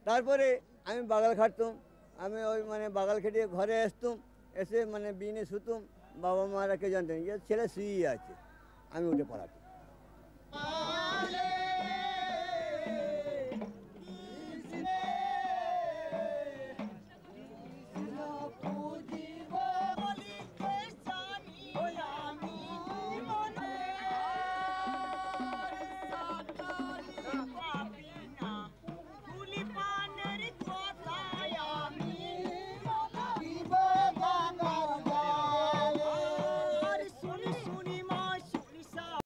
তারপরে আমি বাগাল খাটতুম, আমি ওই মানে বাগাল খেটিয়ে ঘরে আসতুম, এসে মানে বিনে শুতুম, বাবা মারা কেউ জানতেন যে ছেলে শুয়েই আছে, আমি উঠে পড়াতাম।